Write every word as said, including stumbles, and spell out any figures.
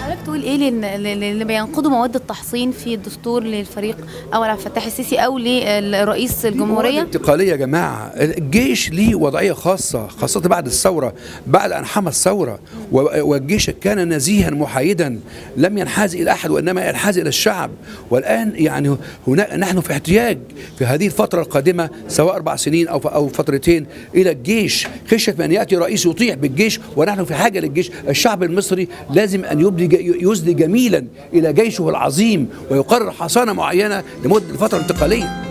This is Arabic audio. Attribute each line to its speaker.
Speaker 1: حضرتك تقول ايه لل- لل- اللي بينقضوا مواد التحصين في الدستور للفريق اول عبد الفتاح السيسي او لرئيس الجمهوريه؟
Speaker 2: انتقاليه يا جماعه، الجيش ليه وضعيه خاصه، خاصه بعد الثوره، بعد ان حمى الثوره، والجيش كان نزيها محايدا لم ينحاز الى احد وانما ينحاز الى الشعب. والان يعني هنا نحن في احتياج في هذه الفتره القادمه سواء اربع سنين او او فترتين الى الجيش، خشيه من ياتي رئيس يطيع بالجيش، ونحن في حاجه للجيش. الشعب المصري لازم ان يبدي يسدي جميلا الى جيشه العظيم ويقرر حصانه معينه لمده فتره انتقاليه.